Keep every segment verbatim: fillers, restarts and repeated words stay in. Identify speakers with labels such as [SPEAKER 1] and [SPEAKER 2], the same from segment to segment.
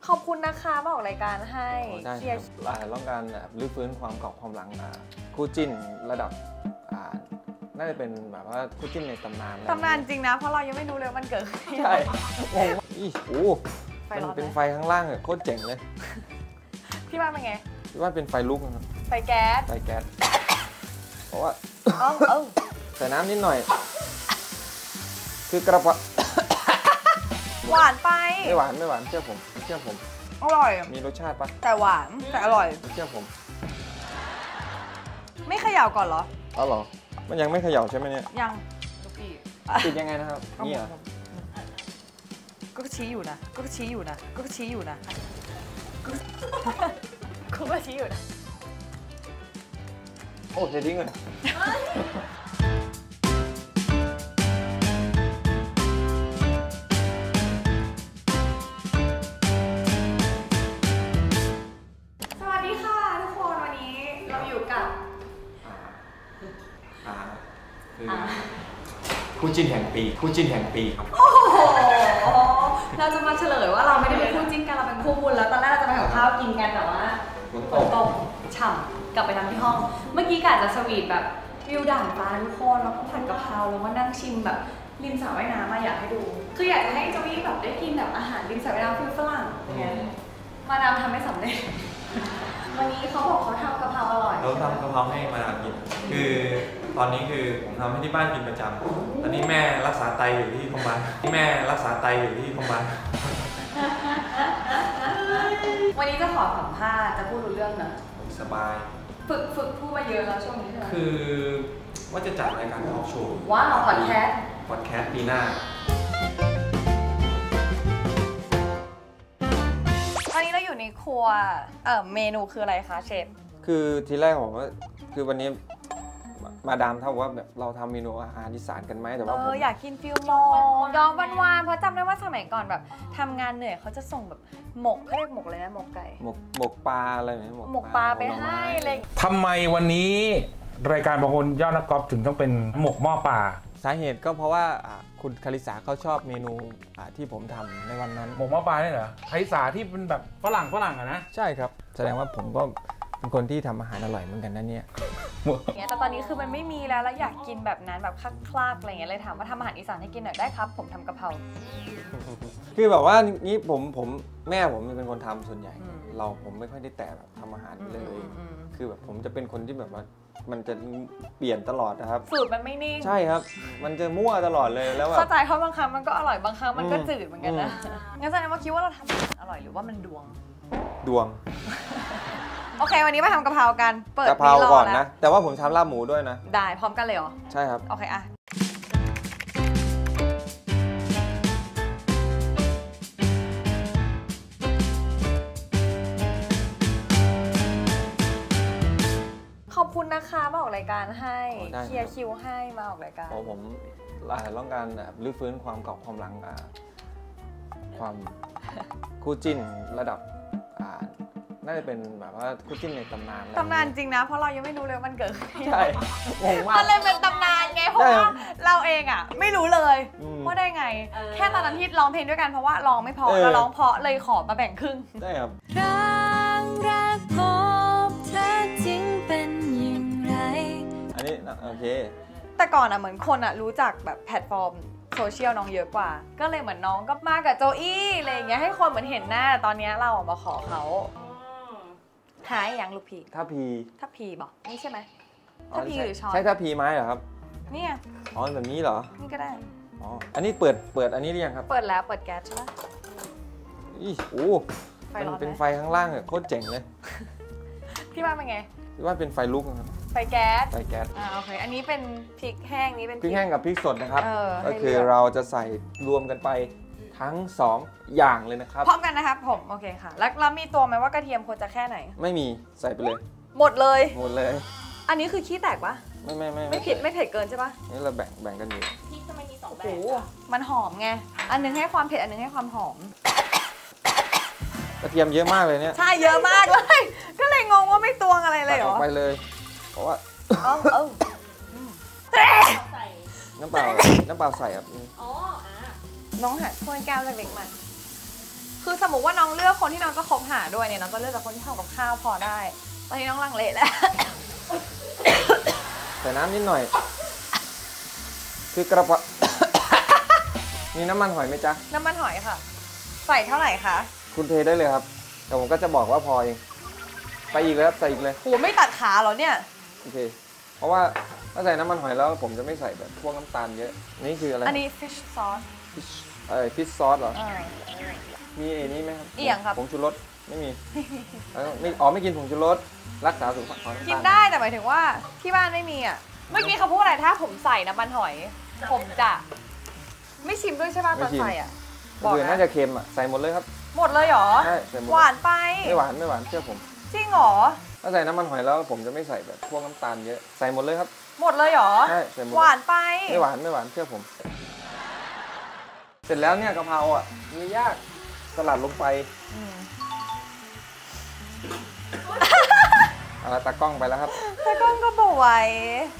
[SPEAKER 1] ขอบคุณนะคะมาออกรายการให้
[SPEAKER 2] ได้ครับเราต้องการแบบรื้อฟื้นความเก่าความหลังคู่จิ้นระดับน่าจะเป็นแบบว่าคู่จิ้นในตำนาน
[SPEAKER 1] ตำนานจริงนะเพราะเรายังไม่รู้เลยมันเกิด
[SPEAKER 2] ใช่โอ้โหมันเป็นไฟข้างล่างโคตรเจ๋งเลย
[SPEAKER 1] พี่ว่าเป็นไง
[SPEAKER 2] พี่ว่าเป็นไฟลุกครับ
[SPEAKER 1] ไฟแก๊ส
[SPEAKER 2] ไฟแก๊สเพราะว่าใส่น้ำนิดหน่อยคือกระเพาะ
[SPEAKER 1] หวานไป
[SPEAKER 2] ไม่หวานไม่หวานเชื่อผมเชื่อผม
[SPEAKER 1] อร่อย
[SPEAKER 2] มีรสชาติปะ
[SPEAKER 1] แต่หวานแต่อร่อย
[SPEAKER 2] เชื่อผม
[SPEAKER 1] ไม่เขย่าก่อนเหรอ
[SPEAKER 2] อ๋อเหรอมันยังไม่เขย่าใช่ไหมเนี่ย
[SPEAKER 1] ยัง
[SPEAKER 2] ติดยังไงนะครับนี่อ่ะ
[SPEAKER 1] ก็ชี้อยู่นะก็ชี้อยู่นะก็ชี้อยู่นะกูก็ชี้อยู่นะ
[SPEAKER 2] โอ้เจะทิ้งเลย
[SPEAKER 1] สวัสดีค่ะทุกคนวันนี้เราอยู่กับ
[SPEAKER 2] คู่จิ้นแห่งปีคู่จิ้นแห่งปีครับ
[SPEAKER 1] โอ้โหเราจะมาเฉลยว่าเราไม่ได้เป็นคู่จิ้นกันเราเป็นคู่บุญแล้วตอนแรกเราจะไปหาข้าวกินกันแต่ว่าฝนตกฉ่ำกลับไปทำที่ห้องเมื่อกี้กะจะสวีทแบบวิวด่านฟ้าทุกคนแล้วก็ผัดกะเพราแล้วก็นั่งชิมแบบริมสระว่ายน้ำมาอยากให้ดูคืออยากจะให้เจ้าวี่แบบได้กินแบบอาหารริมสระว่ายน้ำฟิลฝรั่งอย่างเงี้ยมาดามทำไม่สำเร็จวันนี้เขาบอกเขาทำกะเพราอร่อย
[SPEAKER 3] เราทำกะเพราให้มาดามกินคือตอนนี้คือผมทำให้ที่บ้านกินประจำตอนนี้แม่รักษาไตอยู่ที่โรงพยาบาลแม่รักษาไตอยู่ที่โรงพยาบาล
[SPEAKER 1] วันนี้จะขอสัมภาษณ์จะพูดรู้เรื่องนะ
[SPEAKER 3] สบาย
[SPEAKER 1] ฝึกฝึกพูดมาเยอะแล้วช่วงนี้ใช่ไหม
[SPEAKER 3] คือว่าจะจัดรายการทอล์กโชว์
[SPEAKER 1] ว้าวพอดแคสต์
[SPEAKER 3] พอดแคสต์ปีหน้า
[SPEAKER 1] วันนี้เราอยู่ในครัวเอ่อเมนูคืออะไรคะเชฟ
[SPEAKER 2] คือทีแรกผมว่าคือวันนี้มาดามเท่าว่าแบบเราทำเมนูอาหารอีสานกันไหมแต่ว่าผม
[SPEAKER 1] อยากกินฟิลมอย้อนวันวานเพราะจำได้ว่าสมัยก่อนแบบทำงานเหนื่อยเขาจะส่งแบบหมกเขาเรียกหมกอะไรนะหมกไก่
[SPEAKER 2] หมกหมกปลาอะไรไหม
[SPEAKER 1] หมกปลาไปให้เลย
[SPEAKER 4] ทำไมวันนี้รายการบางคนยอดนักกอล์ฟถึงต้องเป็นหมกหม้อปลา
[SPEAKER 2] สาเหตุก็เพราะว่าคุณคาริสาเขาชอบเมนูที่ผมทำในวันนั้น
[SPEAKER 4] หมกหม้อปลาเนี่ยเหรอคาริสาที่เป็นแบบฝรั่งฝรั่งอะนะ
[SPEAKER 2] ใช่ครับแสดงว่าผมก็เป็นคนที่ทำอาหารอร่อยเหมือนกันนะเนี่ย
[SPEAKER 1] แต่ตอนนี้คือมันไม่มีแล้วแล้วอยากกินแบบนั้นแบบคลากๆอะไรเงี้ยเลยถามว่าทำอาหารอีสานให้กินหน่อยได้ครับผมทำกะเพรา
[SPEAKER 2] คือแบบว่านี้ผมผมแม่ผมเป็นคนทำส่วนใหญ่เราผมไม่ค่อยได้แตะแบบทำอาหารเลยคือแบบผมจะเป็นคนที่แบบว่ามันจะเปลี่ยนตลอดนะครับ
[SPEAKER 1] สูตรมันไม่นิ่ง
[SPEAKER 2] ใช่ครับมันจะมั่วตลอดเลยแล้ว
[SPEAKER 1] เข้าใจเพราะบางครั้งมันก็อร่อยบางครั้งมันก็จืดเหมือนกันนะงั้นแสดงว่าคิดว่าเราทำอร่อยหรือว่ามันดวง
[SPEAKER 2] ดวง
[SPEAKER 1] โอเควันนี้มาทำกะเพรากัน
[SPEAKER 2] เปิดกะเพราก่อนนะแต่ว่าผมทำลาบหมูด้วยนะ
[SPEAKER 1] ได้พร้อมกันเลยเหรอ
[SPEAKER 2] ใช่ครับ
[SPEAKER 1] โอเคอะขอบคุณนะคะมาออกรายการให้เคลียร์คิวให้มาออกรายการ
[SPEAKER 2] ผมต้องการแบบรื้อฟื้นความเก่าความหลังความคู่จิ้นระดับน่าจะเป็นแบบว่าคู่จิ้นในตำนาน
[SPEAKER 1] ตำนานจริงนะเพราะเรายังไม่รู้เลยมันเกิด
[SPEAKER 2] ใช่
[SPEAKER 1] มันเลยเป็นตำนานไงเพราะว่าเราเองอ่ะไม่รู้เลยว่าได้ไงแค่ตอนนั้นที่ร้องเพลงด้วยกันเพราะว่าร้องไม่พอเราร้องเพราะเลยขอมาแบ่งครึ่ง
[SPEAKER 2] ได้ครับ
[SPEAKER 1] รักรักพบเธอจริงเป็นอย่างไร
[SPEAKER 2] อันนี้โอเค
[SPEAKER 1] แต่ก่อนอ่ะเหมือนคนอ่ะรู้จักแบบแพลตฟอร์มโซเชียลน้องเยอะกว่าก็เลยเหมือนน้องก็มากับโจอี้อะไรอย่างเงี้ยให้คนเหมือนเห็นหน้าตอนนี้เราออกมาขอเขาหายอย่างลูกพี
[SPEAKER 2] ถ้าพี
[SPEAKER 1] ถ้าพีบอกนี่ใช่ไหมถ้าพีหรือช้อน
[SPEAKER 2] ใช่ถ้าพีไม้เหรอครับ
[SPEAKER 1] นี่ไง
[SPEAKER 2] อ๋อแบบนี้เหรอ
[SPEAKER 1] นี่ก็ได้
[SPEAKER 2] อ๋ออันนี้เปิดเปิดอันนี้หรือยังครับ
[SPEAKER 1] เปิดแล้วเปิดแก๊สใช่ไหม
[SPEAKER 2] อีโอ้มันเป็นไฟข้างล่างโคตรเจ๋งเลย
[SPEAKER 1] พี่ว่าเป็นไง
[SPEAKER 2] พี่ว่าเป็นไฟลุกครับ
[SPEAKER 1] ไฟแก๊ส
[SPEAKER 2] ไฟแก๊ส
[SPEAKER 1] อ่าโอเคอันนี้เป็นพริกแห้งนี้เป็น
[SPEAKER 2] พริกแห้งกับพริกสดนะครับก็คือเราจะใส่รวมกันไปทั้งสองอย่างเลยนะครับ
[SPEAKER 1] พร้อมกันนะครับผมโอเคค่ะแล้วเรามีตัวไหมว่ากระเทียมควรจะแค่ไหน
[SPEAKER 2] ไม่มีใส่ไปเลย
[SPEAKER 1] หมดเลย
[SPEAKER 2] หมดเลย
[SPEAKER 1] อันนี้คือขี้แตกปะ
[SPEAKER 2] ไม่ไม่ไม่
[SPEAKER 1] ไม่ผิดไม่เผ็ดเกินใช่ปะ
[SPEAKER 2] นี่เราแบ่งแบ่งกันอยู่
[SPEAKER 1] พริกทำไมมีสองแบบโอ้มันหอมไงอันนึงให้ความเผ็ดอันนึงให้ความหอม
[SPEAKER 2] กระเทียมเยอะมากเลยเนี่ย
[SPEAKER 1] ใช่เยอะมากเลยก็เลยงงว่าไม่ตวงอะไรเลยเหรอ
[SPEAKER 2] ไปเลยเพราะว่า
[SPEAKER 1] เอาเอา
[SPEAKER 2] น้ำเปล่าน้ำเปล่าใส่ครับ
[SPEAKER 1] อ๋อน้องหัดถ้วยแก้วเล็กๆมาคือสมมติว่าน้องเลือกคนที่น้องจะคบหาด้วยเนี่ยน้องก็เลือกจากคนที่ทำกับข้าวพอได้ตอนนี้น้องลังเลแล้ว
[SPEAKER 2] ใส่น้ำนิดหน่อย คือกระเพาะ มีน้ำมันหอยไหมจ๊ะ
[SPEAKER 1] น้ำมันหอยค่ะใส่เท่าไหร่คะ
[SPEAKER 2] คุณเทได้เลยครับแต่ผมก็จะบอกว่าพอเองไปอีกเลยครับใส่อีกเลย
[SPEAKER 1] โหไม่ตัดขาเหรอเนี่ย
[SPEAKER 2] โอเคเพราะว่าถ้าใส่น้ำมันหอยแล้วผมจะไม่ใส่แบบพวกน้ำตาลเยอะนี่คืออะไร
[SPEAKER 1] อันนี้ fish sauce
[SPEAKER 2] fish เอ่อ fish sauce เหรอมีอันนี้ไหมครับ
[SPEAKER 1] เอียงครับ
[SPEAKER 2] ผงชูรสไม่มีไม่อ๋อไม่กินผงชูรสรักษาสุขภาพ
[SPEAKER 1] กินได้แต่หมายถึงว่าที่บ้านไม่มีอ่ะเมื่อกี้เขาพูดอะไรถ้าผมใส่น้ำมันหอยผมจะไม่ชิมด้วยใช่ป่ะตอนใส่อ่ะ
[SPEAKER 2] บอกนะน่าจะเค็มอ่ะใส่หมดเลยครับ
[SPEAKER 1] หมดเลยเหรอ
[SPEAKER 2] ใช่ใส่หมด
[SPEAKER 1] หวานไป
[SPEAKER 2] ไม่หวานไม่หวานเชื่อผม
[SPEAKER 1] จริงเหรอ
[SPEAKER 2] ถ้าใส่น้ำมันหอยแล้วผมจะไม่ใส่แบบพวกน้ำตาลเยอะใส่หมดเลยครับ
[SPEAKER 1] หมดเลยเหรอ
[SPEAKER 2] ใช่ใส่หมด
[SPEAKER 1] หวานไป
[SPEAKER 2] ไม่หวานไม่หวานเชื่อผมเสร็จแล้วเนี่ยกะเพราอ่ะมียากสลัดลงไปเอาละตากล้องไปแล้วครับ
[SPEAKER 1] ตากล้องก็บ่อย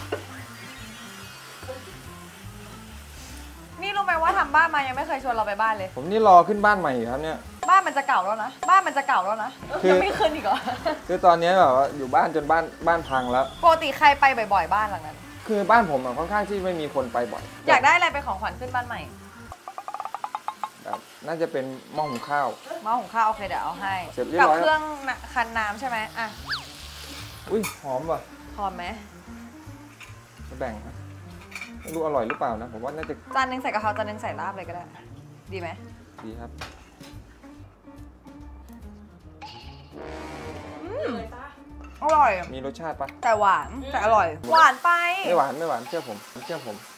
[SPEAKER 1] นี่รู้ไหมว่าทำบ้านมายังไม่เคยชวนเราไปบ้านเลย
[SPEAKER 2] ผมนี่รอขึ้นบ้านใหม่อยู่ครับเนี่ย
[SPEAKER 1] บ้านมันจะเก่าแล้วนะบ้านมันจะเก่าแล้วนะยังไม่ขึ้นอีกเหรอ
[SPEAKER 2] คือตอนนี้แบบว่าอยู่บ้านจนบ้านบ้านพังแล้ว
[SPEAKER 1] ปกติใครไปบ่อยๆบ้านหลังนั้น
[SPEAKER 2] คือบ้านผมค่อนข้างที่ไม่มีคนไปบ่อย
[SPEAKER 1] อยากได้อะไรไปของขวัญขึ้นบ้านใหม่
[SPEAKER 2] น่าจะเป็นหม้อหุงข้าว
[SPEAKER 1] หม้อหุงข้าวโอเคเดี๋ยวเอาให้กับเครื่องคั้นน้ำใช่ไหมอ่ะ
[SPEAKER 2] อุ้ยหอมว่ะ
[SPEAKER 1] หอมไหม
[SPEAKER 2] จะแบ่งไม่รู้อร่อยหรือเปล่านะผมว่าน่าจะ
[SPEAKER 1] จานนึงใส่กะเพราจานนึงใส่ลาบเลยก็ได้ดีไหม
[SPEAKER 2] ดีครับ
[SPEAKER 1] อร่อย
[SPEAKER 2] มีรสชาติปะ
[SPEAKER 1] แต่หวานแต่อร่อยหวานไป
[SPEAKER 2] ไม่หวานไม่หวานเชื่อผมเชื่อผม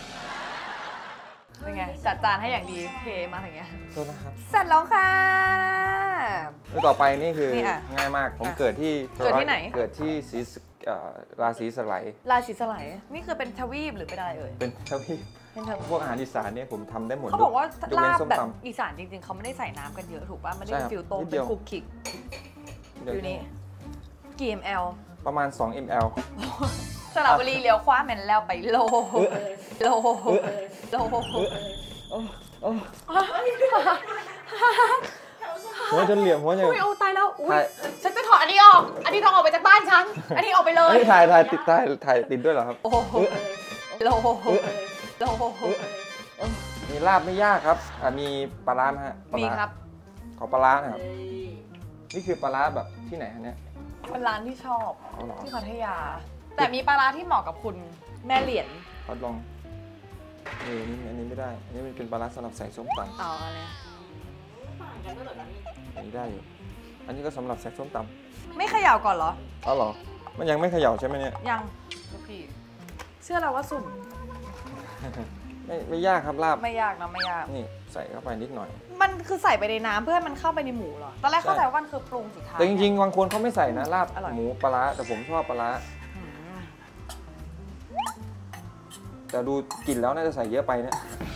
[SPEAKER 1] เป็นไงจัดจานให้อย่างดีเทมาอย่างเงี้ย
[SPEAKER 2] โทษนะครับ
[SPEAKER 1] เสร็จแล้วค่ะ
[SPEAKER 2] ต่อไปนี่คือง่ายมากผมเกิดที่
[SPEAKER 1] เกิดที่ไหน
[SPEAKER 2] เกิดที่สีราศีสไล
[SPEAKER 1] ราศีสไลนี่คือเป็นทวีปหรือเป็นอะไรเอ่ย
[SPEAKER 2] เป็นทวีปพวกอาหารอีสานเนี่ยผมทำได้หมด
[SPEAKER 1] เขาบอกว่าลาบแบบอีสานจริงๆเขาไม่ได้ใส่น้ำกันเยอะถูกป่ะไม่ได้เป็นฟิวโต้เป็นคุกคิกอยู่นี่กี่ มล
[SPEAKER 2] ประมาณสอง มล
[SPEAKER 1] สระบุรีเลี้ยวขวาแมนแล้วไปโลโลโล
[SPEAKER 2] หัวจนเหลี่ยมหัวอย่าง
[SPEAKER 1] อุ้ยโอ้ตายแล้วอุ้ยฉันจะถอดอันนี้ออกอันนี้ต้องออกไปจากบ้านฉันอันนี้ออกไปเลย
[SPEAKER 2] ถ่ายถ่ายติดถ่ายถ่ายติดด้วยเหรอครับ
[SPEAKER 1] โอ้โลโล
[SPEAKER 2] มีลาบไม่ยากครับมีปลาร้าฮะ
[SPEAKER 1] มีครับ
[SPEAKER 2] ขอปลาร้านะครับนี่คือปลาร้าแบบที่ไหนคะเนี่ย
[SPEAKER 1] เป็นร้านที่ชอบที่พัทยาแต่มีปลาร้าที่เหมาะกับคุณแม่เหรียญ
[SPEAKER 2] ทดลองนี่อันนี้ไม่ได้อันนี้มันเป็นปลาร้าสำหรับใส่ส้มตำ
[SPEAKER 1] อ๋ออะไร
[SPEAKER 2] อันนี้ได้อยู่อันนี้ก็สำหรับใส่ส้มต
[SPEAKER 1] ำไม่เขย่าก่อนเหรอ
[SPEAKER 2] อ๋อเหรอมันยังไม่เขย่าใช่ไหมเนี่ย
[SPEAKER 1] ยังพี่เชื่อเราว่าสุ่ม
[SPEAKER 2] ไม่ไม่ยากครับลาบ
[SPEAKER 1] ไม่ยากนะไม่ยาก
[SPEAKER 2] นี่ใส่เข้าไปนิดหน่อย
[SPEAKER 1] มันคือใส่ไปในน้ำเพื่อให้มันเข้าไปในหมูเหรอตอนแรกเข้าใจว่ามันคือปรุงสุดท้าย
[SPEAKER 2] แต่จริงๆบางคนเขาไม่ใส่นะลาบหมูปลาแต่ผมชอบปลาแต่ดูกลิ่นแล้วน่าจะใส่เยอะไปเนี่ย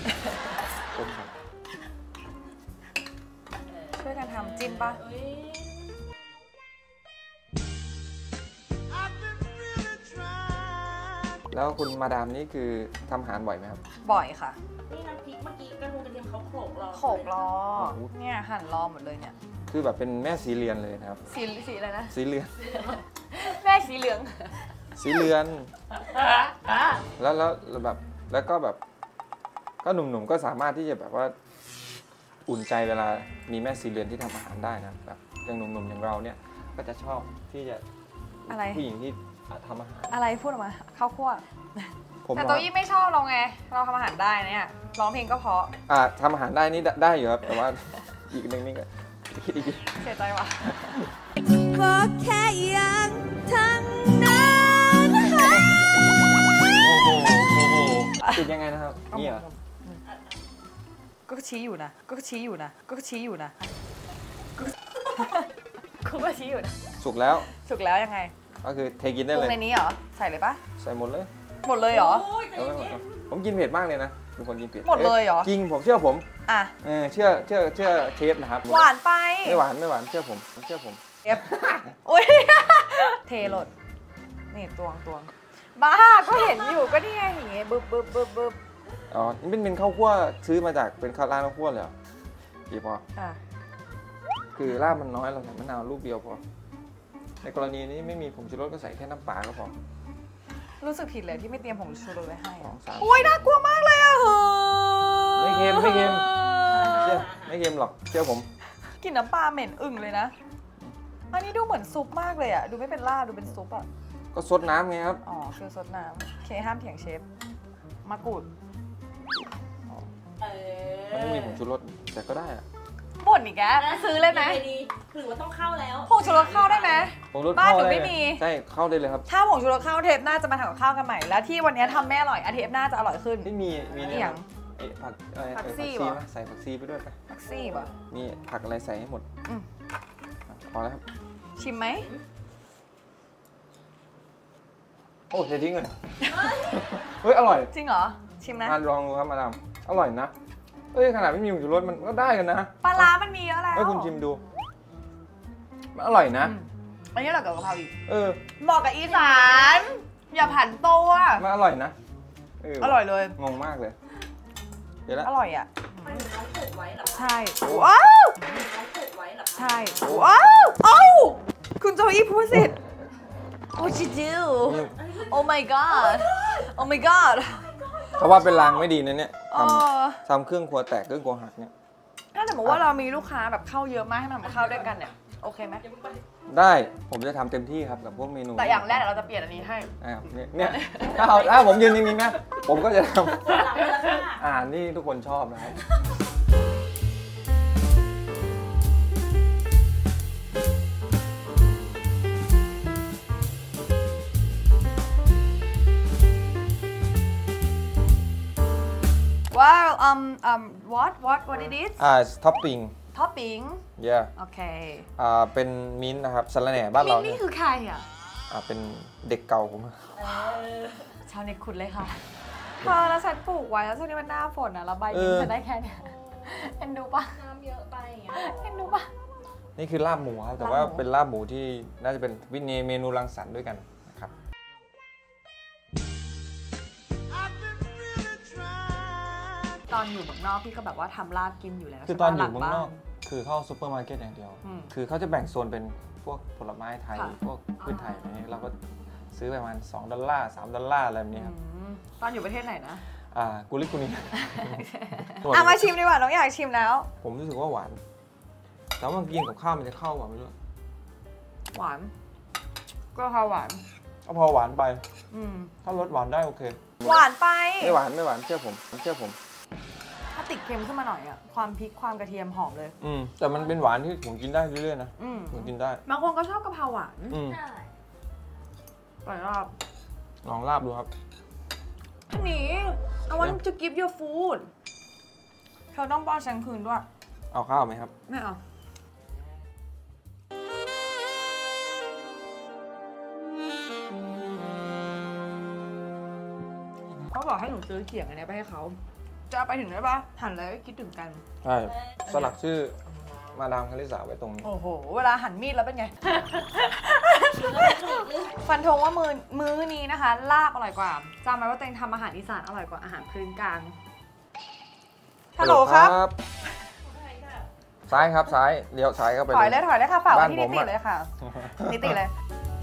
[SPEAKER 1] ช่วยกันทำจิ้มปะ
[SPEAKER 2] แล้วคุณมาดามนี่คือทำอาหารบ่อยไหมครับ
[SPEAKER 1] บ่อยค่ะ
[SPEAKER 5] นี่น้ำพริกเมื่อกี้กระดูกกระเทียมเขาโขลกรอ
[SPEAKER 1] โขลกรอเนี่ยหั่นรอหมดเลยเนี่ย
[SPEAKER 2] คือแบบเป็นแม่สีเรือนเลยนะครับ
[SPEAKER 1] สีสีอะไรนะ
[SPEAKER 2] สีเรือน
[SPEAKER 1] แม่สีเหลือง
[SPEAKER 2] สีเรือนแล้วแล้วแบบแล้วก็แบบก็หนุ่มๆก็สามารถที่จะแบบว่าอุ่นใจเวลามีแม่สีเรือนที่ทำอาหารได้นะแบบอย่างหนุ่มๆอย่างเราเนี่ยก็จะชอบที่จะ
[SPEAKER 1] อะไร
[SPEAKER 2] ผู้หญิงที่ทำอาหาร
[SPEAKER 1] อะไรพูดออกมาข้าวคั่วแต่ตัวยี่ไม่ชอบเราไงเราทำอาหารได้เนี่ยร้องเพลงก็เพราะ
[SPEAKER 2] อ่าทำอาหารได้นี่ได้อยู่ครับแต่ว่าอีกนึงนี่ก็คิดอีก
[SPEAKER 1] เสียใจว่ะ
[SPEAKER 5] ก็แค่ยังทั้งนั้น
[SPEAKER 2] ติดยังไงนะครับนี่เหรอ
[SPEAKER 1] ก็ชี้อยู่นะก็ชี้อยู่นะก็ชี้อยู่นะก็ชี้อยู่นะ
[SPEAKER 2] สุกแล้ว
[SPEAKER 1] สุกแล้วยังไง
[SPEAKER 2] ก็คือเทกินได้เลย
[SPEAKER 1] ในนี้เหรอใส่เลยปะ
[SPEAKER 2] ใส่หมดเลย
[SPEAKER 1] หมดเลยเหรอ
[SPEAKER 2] ผมกินเผ็ดมากเลยนะเป็นคนกินเผ็ด
[SPEAKER 1] หมดเลยเหรอ
[SPEAKER 2] จริงผมเชื่อผม
[SPEAKER 1] อ่ะ
[SPEAKER 2] เออเชื่อเชื่อเชื่อเชฟนะครับ
[SPEAKER 1] หวานไป
[SPEAKER 2] ไม่หวานไม่หวานเชื่อผมเชื่อผม
[SPEAKER 1] เอฟโอ้ยเทหลดนี่ตวงตวงบ้าก็เห็นอยู่ก็นี่ไงอย่างเงี้ยบึบบึบบึบบึบ
[SPEAKER 2] อ๋อนี่เป็นเป็นข้าวคั่วซื้อมาจากเป็นข้าวร้านข้าวคั่วเลยเหรอกี่พอ
[SPEAKER 1] อ่ะ
[SPEAKER 2] คือลาบมันน้อยเราใส่มะนาวลูกเดียวพอในกรณีนี้ไม่มีผงชูรสก็ใส่แค่น้ำปลาก็พอ
[SPEAKER 1] รู้สึกผิดเลยที่ไม่เตรียมผงชูรสไว้ให้
[SPEAKER 2] สองสาม
[SPEAKER 1] โอ้ยน่ากลัวมากเลยอะเฮ้
[SPEAKER 2] ไม่เค็มไม่เค็มเชื่อไม่เค็มหรอกเชื่อผม
[SPEAKER 1] กลิ่นน้ำปลาเหม็นอึ่งเลยนะอันนี้ดูเหมือนซุปมากเลยอะดูไม่เป็นลาบดูเป็นซุปอะ
[SPEAKER 2] ก็ซดน้ำไงครับ
[SPEAKER 1] อ๋อคือซดน้ำโอเคห้ามเถียงเชฟมะกรูด
[SPEAKER 2] มันไม่มีผงชูรสแต่ก็ได้อะ
[SPEAKER 1] บ่นอีกแกซื้อเลยไหม
[SPEAKER 6] ดีหรือว่าต้องเข้าแล้ว
[SPEAKER 1] ผงชูรสเข้าได้ไหม
[SPEAKER 2] ผงชูรส
[SPEAKER 1] บ้าน
[SPEAKER 2] เข้า
[SPEAKER 1] หนู
[SPEAKER 2] ได้
[SPEAKER 1] ไม่
[SPEAKER 2] เลย
[SPEAKER 1] มี
[SPEAKER 2] ใช่เข้าได้เลยครับ
[SPEAKER 1] ถ้าผงชูรสเข้าเทปหน้าจะมาทำกับข้าวกันใหม่แล้วที่วันนี้ทำไม่อร่อยอาทิตย์หน้าจะอร่อยขึ้น
[SPEAKER 2] ไม่มีมี
[SPEAKER 1] อ
[SPEAKER 2] เนี่ย
[SPEAKER 1] หย่าง
[SPEAKER 2] ไอ้ผักเอ่อ
[SPEAKER 1] ผัก
[SPEAKER 2] เอ่อ
[SPEAKER 1] ซี่
[SPEAKER 2] ผัก
[SPEAKER 1] เหรอ
[SPEAKER 2] ซีไหมใส่ผักซีไปด้วยไป
[SPEAKER 1] แท็กซี่ป่ะ
[SPEAKER 2] มีผักอะไรใส่ให้หมด
[SPEAKER 1] อืม
[SPEAKER 2] อ่ะพอแล้วครับ
[SPEAKER 1] ชิมไหม
[SPEAKER 2] โอ้เททิ้งเลยเฮ้ยอร่อย
[SPEAKER 1] จริงเหรอชิมนะ
[SPEAKER 2] มาลองดูครับมาดามอร่อยนะเอ้ยขนาดไม่มีผงชูรสมันก็ได้กันนะ
[SPEAKER 1] ปลาร้ามันมีเยอะแล้ว
[SPEAKER 2] ให้คุณชิมดูมันอร่อยนะ
[SPEAKER 1] อืมอันนี้เรากับกะเพราอีก
[SPEAKER 2] เออ
[SPEAKER 1] เหมาะกับอีสานอย่าผันตัว
[SPEAKER 2] มันอร่อยนะเ
[SPEAKER 1] อร่อยเลย
[SPEAKER 2] งงมากเลย เดี๋ยวละ
[SPEAKER 1] อร่อยอ่ะ
[SPEAKER 6] มันน้องผูกไว้เหรอ
[SPEAKER 1] ใช่ว้าว
[SPEAKER 6] น้องผูกไว้เหรอ
[SPEAKER 1] ใช่ว้าวเอ้าคุณโจอี้พูดสิ What you do Oh my god Oh my god
[SPEAKER 2] เพราะว่าเป็นรางไม่ดีนะเนี่ย
[SPEAKER 1] เอ
[SPEAKER 2] ท
[SPEAKER 1] อ
[SPEAKER 2] ำทำเครื่องครัวแตกเครื่องครัวหักเนี่ย
[SPEAKER 1] ถ้าสมมติว่าเรามีลูกค้าแบบเข้าเยอะมากให้มันมาเข้าด้วยกันเนี่ยโอเคไหม
[SPEAKER 2] ได้ผมจะทำเต็มที่ครับกับพวกเมนู
[SPEAKER 1] แต่อย่างแรกเดี๋ยวเราจะเปลี่ยนอันนี้ให้
[SPEAKER 2] นะครับเนี่ยเนี่ยถ้าเอาถ้าผมยืนจริงๆนะผมก็จะท
[SPEAKER 6] หลังเลยละค่ะ
[SPEAKER 2] ำอาหารที่ทุกคนชอบนะครับ
[SPEAKER 1] ว้าว um um what what what it is
[SPEAKER 2] อ่าท็อปปิ้ง
[SPEAKER 1] ท็อปปิ้ง
[SPEAKER 2] เย่
[SPEAKER 1] โอเค
[SPEAKER 2] อ่าเป็นมิ้นท์นะครับสะระแหน่บ้าน
[SPEAKER 1] มิ
[SPEAKER 2] เรา
[SPEAKER 1] น
[SPEAKER 2] เนี่
[SPEAKER 1] นี่
[SPEAKER 2] ย
[SPEAKER 1] คือใครอ่ะ
[SPEAKER 2] อ่าเป็นเด็กเก่าผม
[SPEAKER 1] ชาวเน็ตขุดเลยค่ะพอแล้วฉันปลูกไว้แล้วช่วงนี้มันหน้าฝนอ่ะแล้วใบมิ้นท์ฉันได้แค่เนี้ยเอ็นดูปะ
[SPEAKER 6] น้ำเยอะไปอย่างเงี้ย
[SPEAKER 1] เอ็นดูปะ
[SPEAKER 2] นี่คือลาบหมูครับแต่ว่า
[SPEAKER 1] ลาบหมู
[SPEAKER 2] เป็นลาบหมูที่น่าจะเป็นวินีเมนูรังสรรค์ด้วยกันนะครับ
[SPEAKER 1] ตอนอยู่เมืองนอกพี่ก็แบบว่าทำลาบกินอยู่แล้ว
[SPEAKER 2] คือตอนอยู่
[SPEAKER 1] ใช่ปะ
[SPEAKER 2] เมืองนอก
[SPEAKER 1] หลับ้
[SPEAKER 2] คือเข้าซูเปอร์มาร์เก็ตอย่างเดียว
[SPEAKER 1] อืม
[SPEAKER 2] คือเขาจะแบ่งโซนเป็นพวกผลไม้ไทย
[SPEAKER 1] ค่ะ
[SPEAKER 2] พวกพืชไทยอะไรเงี้ยเราก็ซื้อประมาณสองดอลลาร์สามดอลลาร์อะไรแบบนี้ครับ
[SPEAKER 1] อืมตอนอยู่ประเทศไหนนะ
[SPEAKER 2] อ่ากุลิกุนี
[SPEAKER 1] อ่ะมาชิมดีกว่าน้องอยากชิมแล้ว
[SPEAKER 2] ผมรู้สึกว่าหวาน แต่ว่ามันกินกับข้าวมันจะเข้าหวานไม่รู้
[SPEAKER 1] หวาน ก็ค่ะหวาน
[SPEAKER 2] ก็พอหวานไป
[SPEAKER 1] อืม
[SPEAKER 2] ถ้ารสหวานได้โอเค
[SPEAKER 1] หวานไป
[SPEAKER 2] ไม่หวานไม่หวานเชื่อผมเชื่อผม
[SPEAKER 1] ถ้าติดเค็มขึ้นมาหน่อยอ่ะความพริกความกระเทียมหอมเลย
[SPEAKER 2] อืมแต่มันเป็นหวานที่ผมกินได้เรื่อยๆนะ
[SPEAKER 1] อืม
[SPEAKER 2] ผมกินได้
[SPEAKER 1] บางคนก็ชอบกะเพราหวาน
[SPEAKER 2] อืม
[SPEAKER 6] ใช่
[SPEAKER 1] หลายรอบ
[SPEAKER 2] ลองลาบดูครับ
[SPEAKER 1] อันนี้ I want to give you food เธอต้องป้อนฉันคืนด้วย
[SPEAKER 2] เอาข้าวไหมครับ
[SPEAKER 1] ไม่เอาเขาบอกให้หนูซื้อเขียงอันนี้ไปให้เขา จะเอาไปถึงได้ปะหันแล้วคิดถึงกัน
[SPEAKER 2] ใช่สลักชื่อมาดามคาริสาไว้ตรงนี้
[SPEAKER 1] โอ้โห เวลาหั่นมีดแล้วเป็นไง ฟันธงว่ามือมื้อนี้นะคะ ลาบอร่อยกว่าจำไว้ว่าตัวเองทำอาหารอีสานอร่อยกว่าอาหารพื้นกลาง ฮัลโหลครับ
[SPEAKER 2] ซ้ายครับซ้ายเลี้ยวซ้ายเข้าไป
[SPEAKER 1] ถอยเลยถอยเลยค่ะฝากไว้ที่
[SPEAKER 2] บ้
[SPEAKER 1] นิ
[SPEAKER 2] ผม
[SPEAKER 1] ติ
[SPEAKER 2] อะ
[SPEAKER 1] เลยค่ะ นิติเลย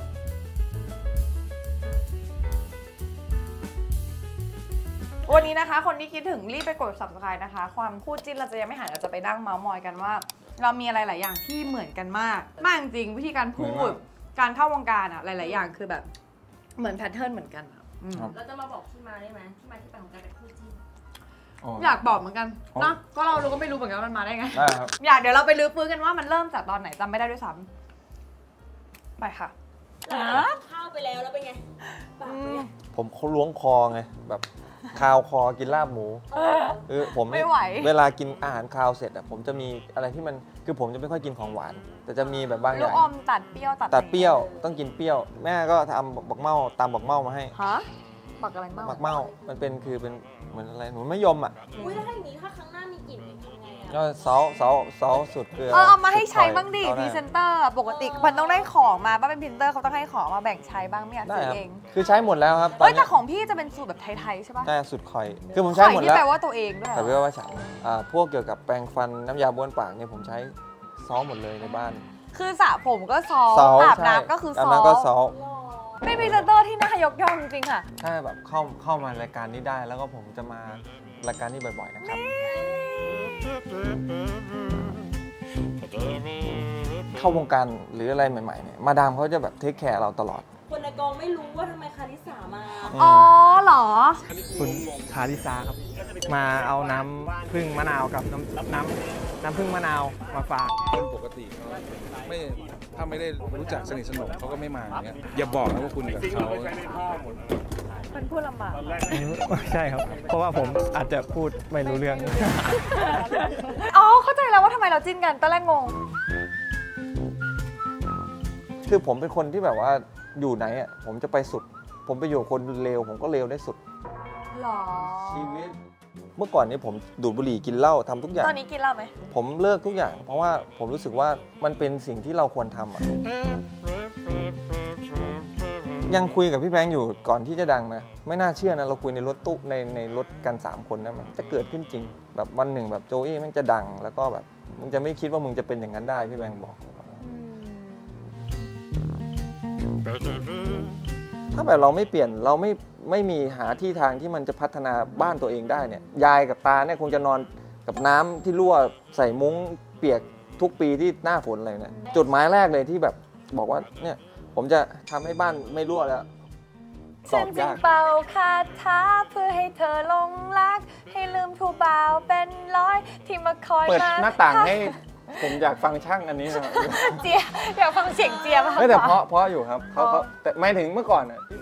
[SPEAKER 1] วันนี้นะคะ คนที่คิดถึงรีบไปกด ซับสไครบ์ นะคะ ความคู่จิ้นเราจะยังไม่หายเราจะไปนั่งเมาส์มอยกันว่า เรามีอะไรหลายอย่างที่เหมือนกันมาก มากจริงวิธีการพูด การเข้าวงการอะหลาย ๆ อย่างคือแบบเหมือนแพทเทิร์นเหมือนกันอะอืม
[SPEAKER 6] เราจะมาบอกที่มาได้ไหมที่มาที่ไปของการเป็นคู่จิ้น
[SPEAKER 1] อยากบอกเหมือนกัน
[SPEAKER 2] อ๋อ
[SPEAKER 1] เนาะก็เรารู้ก็ไม่รู้เหมือนกันว่ามันมาได้ไง
[SPEAKER 2] ได้ครับ
[SPEAKER 1] อยากเดี๋ยวเราไปลื้อฟื้นกันว่ามันเริ่มจากตอนไหนจำไม่ได้ด้วยซ้ำไปค่ะ
[SPEAKER 6] เข้าไปแล้วแล้วเป็นไงปากเป็นไง
[SPEAKER 2] ผมเขาล้วงคอไงแบบคาวคอกินลาบหมูเออผม
[SPEAKER 1] ไม่ไหว
[SPEAKER 2] เวลากินอาหารคาวเสร็จอะผมจะมีอะไรที่มันคือผมจะไม่ค่อยกินของหวาน แต่จะมีแบบบางอ
[SPEAKER 1] ลูก
[SPEAKER 2] ย่าง
[SPEAKER 1] อมตัดเปรี้ยวตัด
[SPEAKER 2] ตัดเปรี้ยวต้องกินเปรี้ยว แม่ก็ทำบักเมาตามบักเมามาให้
[SPEAKER 1] ฮะบักอะไรบ้าง
[SPEAKER 2] บักเมามันเป็นคือเป็นเหมือนอะไรหนูไม่ยมอ่ะ
[SPEAKER 6] อุ้ยแล้วถ้าอย่างนี้ถ้าครั้งหน้ามีกลิ่นทำไงอ่ะ
[SPEAKER 2] ก็เซาเซาเซาสุดเกลือ
[SPEAKER 1] เออเอามาให้ใช้บ้างดิ
[SPEAKER 2] เอา
[SPEAKER 1] พ
[SPEAKER 2] ได้
[SPEAKER 1] รีเซนเตอร์ปกติมันต้องได้ของมาบ้างเป็นพรีเซนเตอร์เขาต้องให้ของมาแบ่งใช้บ้างไม่อยาก
[SPEAKER 2] ได้
[SPEAKER 1] ซื้อ
[SPEAKER 2] ครับ
[SPEAKER 1] เอง
[SPEAKER 2] คือใช้หมดแล้วครับตอน
[SPEAKER 1] เอ้ย
[SPEAKER 2] นี้
[SPEAKER 1] แต่ของพี่จะเป็นสูตรแบบไทยๆใช่ปะ
[SPEAKER 2] ใช่สุดข่อย คือผมใช้หมด
[SPEAKER 1] ที่
[SPEAKER 2] แล้ว
[SPEAKER 1] แปลว่าตัวเองด้วยเหร
[SPEAKER 2] แต่
[SPEAKER 1] อ
[SPEAKER 2] เรียกว่าฉันอ่าพวกเกี่ยวกับแปรงฟันน้ำยาบ้วนปากเนี่ยผมใช้ซ้อมหมดเลยในบ้าน
[SPEAKER 1] คือสระผมก็ซ้อม
[SPEAKER 2] ซ้อม
[SPEAKER 1] อาบ
[SPEAKER 2] ใช่
[SPEAKER 1] น้ำก็คือ
[SPEAKER 2] อาบ
[SPEAKER 1] ซ้อม
[SPEAKER 2] น้ำก็ซ้อม
[SPEAKER 1] ไม่มีเซนเตอร์ที่น่ายกย่องจริงๆค่ะ
[SPEAKER 2] ใช่แบบเข้าเข้ามารายการนี้ได้แล้วก็ผมจะมารายการนี้บ่อยๆนะครับ เข้าวงการหรืออะไรใหม่ๆเนี่ยมาดามเขาจะแบบเทคแคร์เราตลอด
[SPEAKER 6] คนในกองไม่รู้ว่าทำไมคาริสามา
[SPEAKER 1] อ๋อเหรอ
[SPEAKER 7] คุณคาริซาครับ มาเอาน้ำผึ้งมะนาวกับน้ำน้ำน้ำผึ้งมะนาวมาฝาก
[SPEAKER 8] คนปกติเขาไม่ถ้าไม่ได้รู้จักสนิทสนมเขาก็ไม่มาอย่างเงี้ยอย่าบอกนะว่าคุณกับเขา
[SPEAKER 1] เป็นผู้ลำบาก
[SPEAKER 7] ใช่ครับ เพราะว่าผมอาจจะพูดไม่รู้เรื่อง
[SPEAKER 1] อ๋อ เข้าใจแล้วว่าทำไมเราจิ้นกันตอนแรกงง
[SPEAKER 2] คือผมเป็นคนที่แบบว่าอยู่ไหนอ่ะผมจะไปสุด ผมไปอยู่คนเลวผมก็เลวได้สุด
[SPEAKER 1] หรอ
[SPEAKER 2] ชีวิตเมื่อก่อนนี้ผมดูดบุหรี่กินเหล้าทำทุกอย่าง
[SPEAKER 1] ตอนนี้กินเหล้าไหม
[SPEAKER 2] ผมเลิกทุกอย่าง เพราะว่าผมรู้สึกว่ามันเป็นสิ่งที่เราควรทำอ่ะยังคุยกับพี่แบงค์อยู่ก่อนที่จะดังนะไม่น่าเชื่อนะเราคุยในรถตู้ในในรถกันสามคนนะมันจะเกิดขึ้นจริง แบบวันหนึ่งแบบโจอี้มันจะดังแล้วก็แบบมึงจะไม่คิดว่ามึงจะเป็นอย่างนั้นได้พี่แบงค์บอกถ้าแบบเราไม่เปลี่ยนเราไม่ไม่มีหาที่ทางที่มันจะพัฒนาบ้านตัวเองได้เนี่ยยายกับตาเนี่ยคงจะนอนกับน้ำที่รั่วใส่มุ้งเปียกทุกปีที่หน้าฝนอะไรเนี่ยจุดหมายแรกเลยที่แบบบอกว่าเนี่ยผมจะทำให้บ้านไม่รั่วแล้วต
[SPEAKER 1] ฉั
[SPEAKER 2] อน บ
[SPEAKER 1] จึง
[SPEAKER 2] ยาก
[SPEAKER 1] เป่าคาถาเพื่อให้เธอหลงรัก ให้ลืมผู้บ่าวเป็นร้อยที่มาคอย
[SPEAKER 2] เปิด
[SPEAKER 1] มา
[SPEAKER 2] หน้าต่างให้ผมอยากฟังช่างอันนี้ครับ
[SPEAKER 1] เจียอยากฟังเสียงเจียมากก
[SPEAKER 2] ไม่แต่
[SPEAKER 1] ว่า
[SPEAKER 2] เพราะเพราะอยู่ครับเขาเขาแต่ไม่ถึงเมื่อก่อนอ่ะที่